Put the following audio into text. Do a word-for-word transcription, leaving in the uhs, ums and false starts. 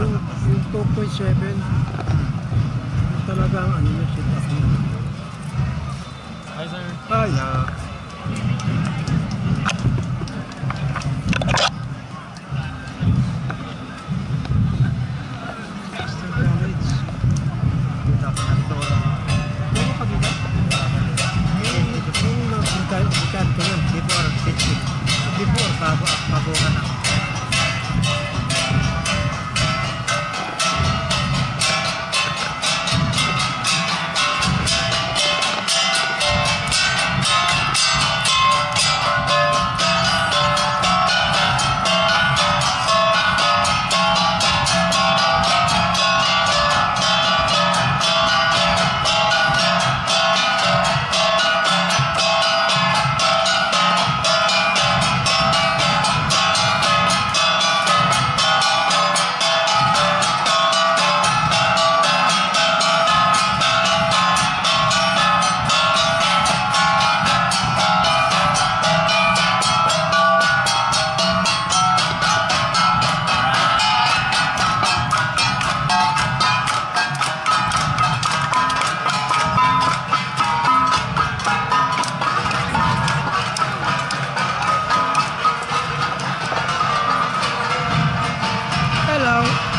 Yung, yung two point seven, talagang ano na sit up niya. Hi sir. Ay, ah. Master College. Dito ako na dito. Ano ka dito? Yung mga bukan ko yun. Before, fifty. Before, bago, bago ka na. Hello.